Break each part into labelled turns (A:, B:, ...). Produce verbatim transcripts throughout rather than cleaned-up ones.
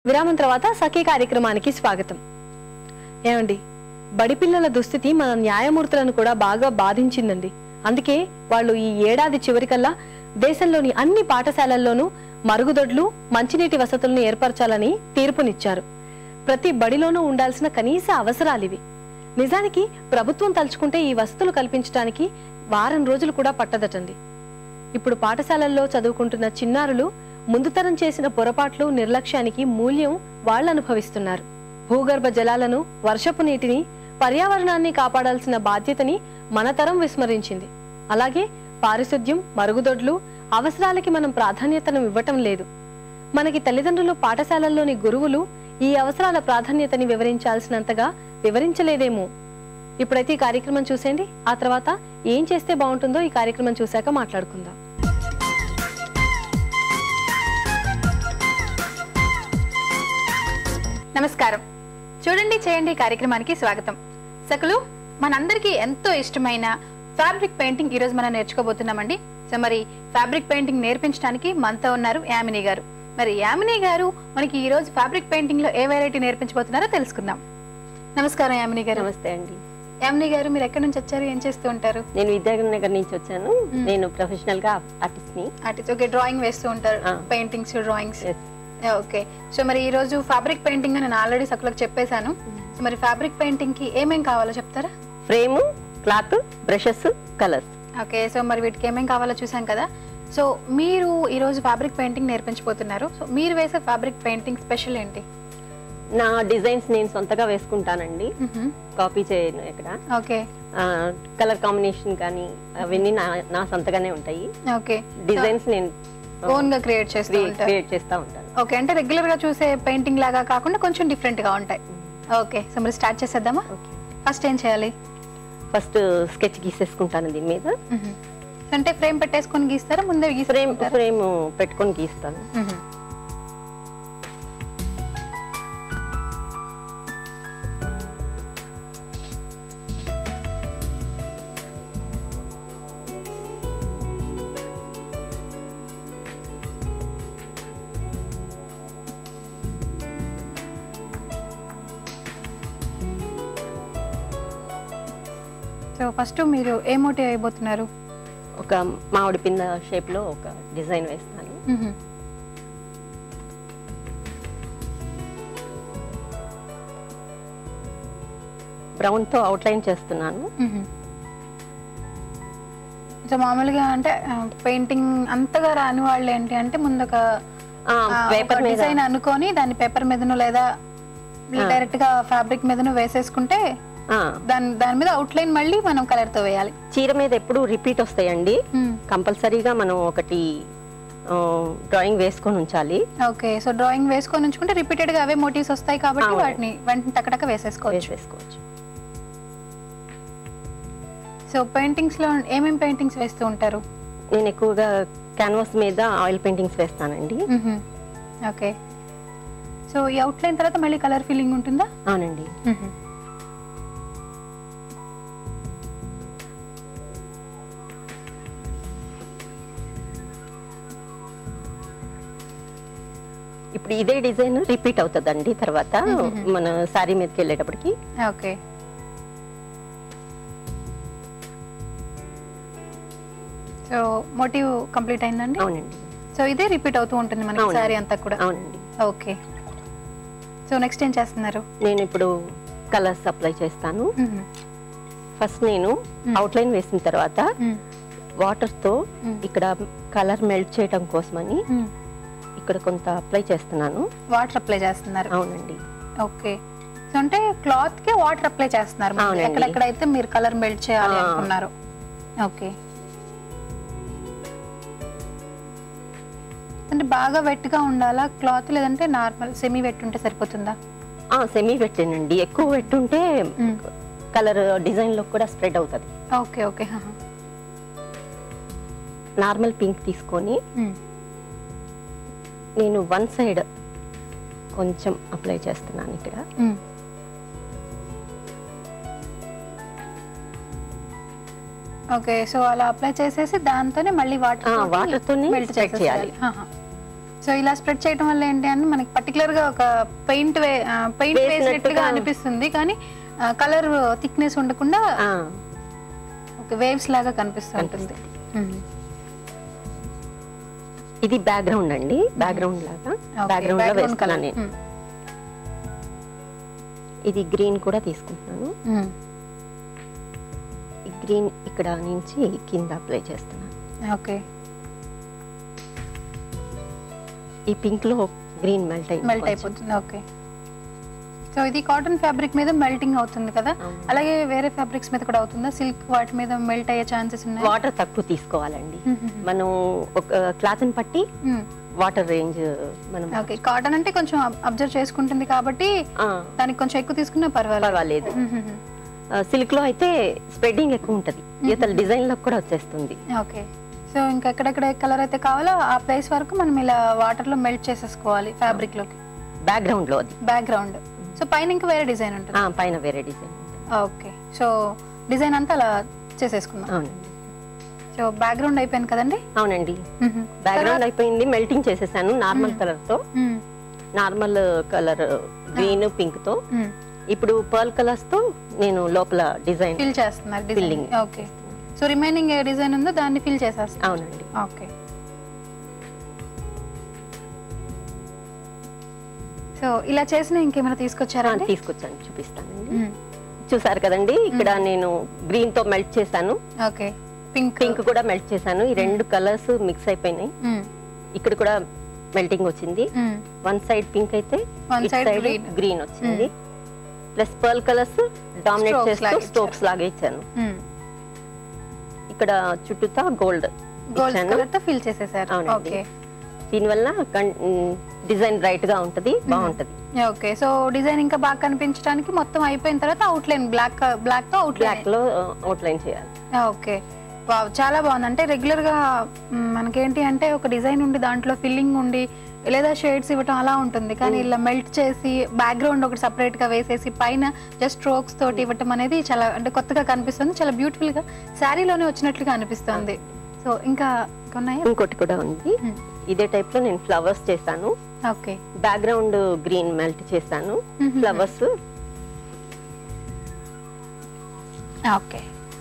A: విరామం తర్వాత సఖీ కార్యక్రమానికి స్వాగతం. ఏమండి, బడి పిల్లల దుస్థితి మన న్యాయమూర్తులను కూడా బాగా బాధించిందండి. అందుకే వాళ్ళు ఈ ఏడాది చివరికల్లా దేశంలోని అన్ని పాఠశాలల్లోనూ మరుగుదొడ్లు, మంచినీటి వసతులను ఏర్పరచాలని తీర్పునిచ్చారు. ప్రతి బడిలోనూ ఉండాల్సిన కనీస అవసరాలివి. నిజానికి ప్రభుత్వం తలుచుకుంటే ఈ వసతులు కల్పించడానికి వారం రోజులు కూడా పట్టదటండి. ఇప్పుడు పాఠశాలల్లో చదువుకుంటున్న చిన్నారులు ముందుతరం చేసిన పొరపాట్లు, నిర్లక్ష్యానికి మూల్యం వాళ్ళు అనుభవిస్తున్నారు. భూగర్భ జలాలను, వర్షపు నీటిని, పర్యావరణాన్ని కాపాడాల్సిన బాధ్యతని మన తరం విస్మరించింది. అలాగే పారిశుద్ధ్యం, మరుగుదొడ్లు అవసరాలకి మనం ప్రాధాన్యతను ఇవ్వటం లేదు. మనకి తల్లిదండ్రులు, పాఠశాలల్లోని గురువులు ఈ అవసరాల ప్రాధాన్యతని వివరించాల్సినంతగా వివరించలేదేమో. ఇప్పుడైతే ఈ కార్యక్రమం చూసేయండి. ఆ తర్వాత ఏం చేస్తే బాగుంటుందో ఈ కార్యక్రమం చూశాక మాట్లాడుకుందాం.
B: నమస్కారం. చూడండి చేయండి కార్యక్రమానికి స్వాగతం. సకులు, మనందరికీ ఎంతో ఇష్టమైన ఫ్యాబ్రిక్ పెయింటింగ్ ఈ రోజు మనం నేర్చుకోబోతున్నామండి. సో మరి ఫ్యాబ్రిక్ పెయింటింగ్ నేర్పించడానికి మనతో ఉన్నారు యామిని గారు. మరి యామిని గారు మనకి ఈ రోజు ఫ్యాబ్రిక్ పెయింటింగ్ లో ఏ వెరైటీ నేర్పించబోతున్నారో తెలుసుకుందాం. నమస్కారం యామిని గారు.
C: నమస్తే అండి.
B: యామిని గారు, మీరు ఎక్కడి నుంచి వచ్చారు, ఏం చేస్తూ ఉంటారు?
C: నేను విద్యానగర్ నుంచి వచ్చాను. నేను ప్రొఫెషనల్ గా ఆర్టిస్ట్ ని.
B: ఆర్టిస్ట్. ఓకే, డ్రాయింగ్ వేస్తూ ఉంటారు, పెయింటింగ్స్, డ్రాయింగ్స్. ఓకే. సో మరి ఈ రోజు ఫ్యాబ్రిక్ పెయింటింగ్ నేను ఆల్రెడీ సకులకు చెప్పేశాను. సో మరి ఫ్యాబ్రిక్ పెయింటింగ్ కి ఏమేం కావాలో చెప్తారా?
C: Frame, cloth, brushes, colours.
B: Okay. So మరి వీటికి ఏమేం కావాలో చూసాం కదా. సో మీరు ఈ రోజు ఫ్యాబ్రిక్ పెయింటింగ్ నేర్పించబోతున్నారు. సో మీరు వేసే ఫ్యాబ్రిక్ పెయింటింగ్ స్పెషల్ ఏంటి?
C: నా డిజైన్స్ నేను సొంతగా వేసుకుంటానండి, కాపీ చేయను ఎక్కడ.
B: ఓకే.
C: కలర్ కాంబినేషన్ కానీ అవన్నీ నా నా సొంతగానే ఉంటాయి.
B: ఓకే.
C: డిజైన్స్ నేను
B: ఓన్ గా క్రియేట్ చేస్తూ ఉంటారు.
C: క్రియేట్ చేస్తూ ఉంటాను.
B: ఓకే, అంటే రెగ్యులర్ గా చూసే పెయింటింగ్ లాగా కాకుండా కొంచెం డిఫరెంట్ గా ఉంటాయి. ఓకే. సో మరి స్టార్ట్ చేసేద్దామా? ఫస్ట్ ఏం చేయాలి?
C: ఫస్ట్ స్కెచ్ గీసేసుకుంటాను దీని మీద.
B: అంటే ఫ్రేమ్ పెట్టేసుకొని గీస్తారా, ముందే
C: ఫ్రేమ్ ఫ్రేమ్ పెట్టుకొని గీస్తాను.
B: సో ఫస్ట్ మీరు ఏ మోటివ్ అయిపోతున్నారు?
C: ఒక మామిడి పింద షేప్ లో ఒక డిజైన్ వేస్తాను. బ్రౌన్ తో అవుట్లైన్ చేస్తున్నాను.
B: సో మామూలుగా అంటే పెయింటింగ్ అంతగా రాని వాళ్ళు ఏంటి అంటే ముందు ఒక పేపర్ డిజైన్ అనుకొని దాన్ని పేపర్ మీదను లేదా డైరెక్ట్ గా ఫ్యాబ్రిక్ మీదను వేసేసుకుంటే దాని దాని మీద అవుట్లైన్ మళ్ళీ మనం కలర్ తో వేయాలి.
C: చీర మీద ఎప్పుడు రిపీట్ వస్తాయండి, కంపల్సరీగా మనం ఒకటి డ్రాయింగ్ వేసుకొని ఉంచాలి.
B: ఓకే. సో డ్రాయింగ్ వేసుకొని ఉంచుకుంటే రిపీటెడ్ గా అవే మోటివ్స్ వస్తాయి కాబట్టి వాటిని వెంటనే టకటక వేసేసుకోవచ్చు.
C: వేసుకోవచ్చు.
B: సో పెయింటింగ్స్ లో ఏమేం పెయింటింగ్స్ వేస్తూ ఉంటారు?
C: నేను ఎక్కువగా క్యాన్వాస్ మీద ఆయిల్ పెయింటింగ్స్ వేస్తానండి.
B: ఓకే. సో ఈ అవుట్లైన్ తర్వాత మళ్ళీ కలర్ ఫీలింగ్ ఉంటుందా?
C: అవునండి. ఇప్పుడు ఇదే డిజైన్ రిపీట్ అవుతుందండి తర్వాత మన సారీ మీదకి వెళ్ళేటప్పటికి.
B: ఓకే. సో మోటివ్ కంప్లీట్ అయిందండి?
C: అవునండి.
B: సో ఇదే రిపీట్ అవుతూ ఉంటుంది మనకి సారీ అంతా కూడా?
C: అవునండి.
B: ఓకే. సో నెక్స్ట్ ఏం చేస్తున్నారు?
C: నేను ఇప్పుడు కలర్స్ అప్లై చేస్తాను. ఫస్ట్ నేను అవుట్లైన్ వేసిన తర్వాత వాటర్ తో ఇక్కడ కలర్ మెల్ట్ చేయడం కోసమని ఇక్కడ కొంత అప్లై చేస్తున్నాను.
B: వాటర్ అప్లై చేస్తున్నారు?
C: అవునండి.
B: ఓకే. సో అంటే క్లాత్ కి వాటర్ అప్లై చేస్తున్నారు ఎక్కడెక్కడైతే మీరు కలర్ మెల్ట్ చేయాలి అనుకున్నారు. ఓకే. అంటే బాగా వెట్ గా ఉండాలా క్లాత్, లేదంటే నార్మల్ సెమీ వెట్ ఉంటే సరిపోతుందా?
C: సెమీ వెట్టేనండి. ఎక్కువ వెట్ ఉంటే కలర్ డిజైన్ లో కూడా స్ప్రెడ్ అవుతుంది.
B: ఓకే. ఓకే.
C: నార్మల్ పింక్ తీసుకొని నేను వన్ సైడ్ కొంచెం అప్లై చేస్తున్నాను ఇక్కడ.
B: ఓకే. సో అలా అప్లై చేసేసి దాంతోనే మళ్ళీ వాటర్
C: వాటర్ తోనే మెల్ట్ చేయాలి.
B: సో ఇలా స్ప్రెడ్ చేయడం వల్ల ఏంటి అంటే మనకి పర్టికులర్ గా ఒక పెయింట్ పెయింట్ వేసినట్టుగా అనిపిస్తుంది, కానీ కలర్ థిక్నెస్ ఉండకుండా ఒక వేవ్స్ లాగా కనిపిస్తూ ఉంటుంది.
C: ఇది బ్యాక్గ్రౌండ్ అండి, బ్యాక్గ్రౌండ్ లాగా బ్యాక్గ్రౌండ్ లో వేస్తున్నాను నేను. ఇది గ్రీన్ కూడా తీసుకుంటున్నాను. ఈ గ్రీన్ ఇక్కడ నుంచి కింద అప్లై చేస్తున్నాను.
B: ఓకే.
C: ఈ పింక్ లో గ్రీన్ మెల్ట్ అయి
B: మెల్ట్ అయిపోతుంది. ఓకే. సో ఇది కాటన్ ఫ్యాబ్రిక్ మీద మెల్టింగ్ అవుతుంది కదా, అలాగే వేరే ఫ్యాబ్రిక్స్ మీద కూడా అవుతుందా? సిల్క్ వాటి మీద మెల్ట్ అయ్యే ఛాన్సెస్ ఉన్నాయి?
C: వాటర్ తక్కువ తీసుకోవాలండి మనం, ఒక క్లాత్ ని పట్టి వాటర్ రేంజ్ మనం.
B: ఓకే. కాటన్ అంటే కొంచెం అబ్జర్వ్ చేసుకుంటుంది కాబట్టి దానికి కొంచెం ఎక్కువ తీసుకున్నా పర్వాలేదు.
C: పర్వాలేదు. సిల్క్ లో అయితే స్ప్రెడ్డింగ్ ఎక్కువ ఉంటది, ఈతల డిజైన్ లో కూడా వచ్చేస్తుంది.
B: ఓకే. సో ఇంకా ఎక్కడెక్కడ కలర్ అయితే కావాలో ఆ ప్లేస్ వరకు మనం ఇలా వాటర్ లో మెల్ట్ చేసేసుకోవాలి ఫ్యాబ్రిక్ లోకి.
C: బ్యాక్గ్రౌండ్ లో అది
B: బ్యాక్గ్రౌండ్. సో పైన ఇంకా వేరే డిజైన్ ఉంటుంది?
C: పైన వేరే డిజైన్.
B: ఓకే. సో డిజైన్ అంతా అలా చేసేసుకుందాం.
C: అవునండి.
B: సో బ్యాక్గ్రౌండ్ అయిపోయింది కదండి?
C: అవునండి, బ్యాక్గ్రౌండ్ అయిపోయింది. మెల్టింగ్ చేసేసాను నార్మల్ కలర్ తో, నార్మల్ కలర్ గ్రీన్ పింక్ తో. ఇప్పుడు పర్ల్ కలర్స్ తో నేను లోపల డిజైన్
B: ఫిల్ చేస్తున్నారు. డిజైన్. ఓకే. సో రిమైనింగ్ ఏ డిజైన్ ఉందో దాన్ని ఫిల్ చేసేస్తాను.
C: అవునండి.
B: ఓకే. సో ఇలా చేసిన ఇంకేమైనా తీసుకొచ్చారా?
C: తీసుకొచ్చాను, చూపిస్తానండి. చూసారు కదండి, ఇక్కడ నేను గ్రీన్ తో మెల్ట్ చేశాను.
B: ఓకే. పింక్
C: పింక్ కూడా మెల్ట్ చేశాను. ఈ రెండు కలర్స్ మిక్స్ అయిపోయినాయి. ఇక్కడ కూడా మెల్టింగ్ వచ్చింది. వన్ సైడ్ పింక్ అయితే
B: వన్ సైడ్
C: గ్రీన్ వచ్చింది. ప్లస్ పర్ల్ కలర్స్ డామినేట్ చేస్తూ స్ట్రోక్స్ లాగా ఇచ్చాను. ఇక్కడ చుట్టూతా గోల్డ్
B: గోల్డ్ కలర్ తో ఫిల్ చేసేసారు. ఓకే.
C: దీనివల్ల డిజైన్ బ్రైట్ గా ఉంటది, బాగుంటది.
B: ఓకే. సో డిజైన్ ఇంకా బాగా కనిపించడానికి మొత్తం అయిపోయిన తర్వాత అవుట్ లైన్ బ్లాక్ బ్లాక్ తో అవుట్
C: బ్లాక్ లో అవుట్ లైన్ చేయాలి.
B: ఓకే. వావ్, చాలా బాగుంది. అంటే రెగ్యులర్ గా మనకేంటి అంటే ఒక డిజైన్ ఉండి దాంట్లో ఫిల్లింగ్ ఉండి లేదా షేడ్స్ ఇవ్వటం అలా ఉంటుంది, కానీ ఇలా మెల్ట్ చేసి బ్యాక్గ్రౌండ్ ఒకటి సపరేట్ గా వేసేసి పైన జస్ట్ స్ట్రోక్స్ తోటి ఇవ్వటం అనేది చాలా అంటే కొత్తగా కనిపిస్తుంది, చాలా బ్యూటిఫుల్ గా శారీలోనే వచ్చినట్లుగా అనిపిస్తుంది. సో ఇంకా ఉన్నాయా?
C: ఇంకోటి కూడా ఉంది. ఇదే టైప్ లో నేను ఫ్లవర్స్ చేశాను.
B: ఓకే.
C: బ్యాక్గ్రౌండ్ గ్రీన్ మెల్ట్ చేశాను, ఫ్లవర్స్.
B: ఓకే.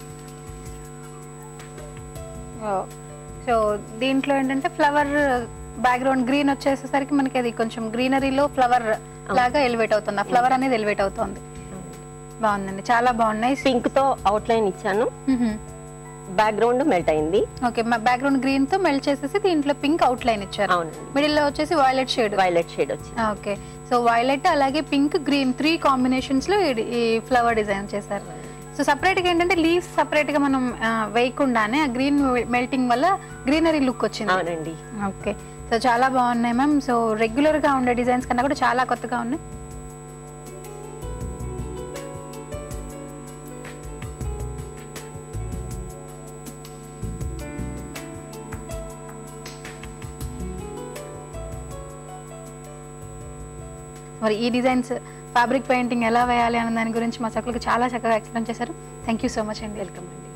B: సో దీంట్లో ఏంటంటే ఫ్లవర్ బ్యాక్గ్రౌండ్ గ్రీన్ వచ్చేసేసరికి మనకి అది కొంచెం గ్రీనరీలో ఫ్లవర్ లాగా ఎలివేట్ అవుతుంది, ఆ ఫ్లవర్ అనేది ఎలివేట్ అవుతుంది. బాగుందండి, చాలా బాగున్నాయి.
C: పింక్ తో అవుట్ లైన్ ఇచ్చాను, బ్యాక్గ్రౌండ్ మెల్ట్ అయింది.
B: ఓకే. బ్యాక్గ్రౌండ్ గ్రీన్ తో మెల్ట్ చేసేసి దీంట్లో పింక్ అవుట్ లైన్ ఇచ్చారు. మిడిల్ లో వచ్చేసి వైలెట్ షేడ్.
C: వైలెట్ షేడ్ వచ్చింది.
B: ఓకే. సో వైలెట్ అలాగే పింక్ గ్రీన్ త్రీ కాంబినేషన్స్ లో ఈ ఫ్లవర్ డిజైన్ చేశారు. సో సపరేట్ గా ఏంటంటే లీవ్స్ సపరేట్ గా మనం వేయకుండానే ఆ గ్రీన్ మెల్టింగ్ వల్ల గ్రీనరీ లుక్ వచ్చింది.
C: అవునండి.
B: ఓకే. సో చాలా బాగున్నాయి మ్యామ్. సో రెగ్యులర్ గా ఉండే డిజైన్స్ కన్నా కూడా చాలా కొత్తగా ఉన్నాయి. మరి ఈ డిజైన్స్ ఫ్యాబ్రిక్ పెయింటింగ్ ఎలా వేయాలి అన్న దాని గురించి మా సకులకు చాలా చక్కగా ఎక్స్ప్లెయిన్ చేశారు. థ్యాంక్ యూ సో మచ్ అండి.
C: వెల్కమ్ అండి.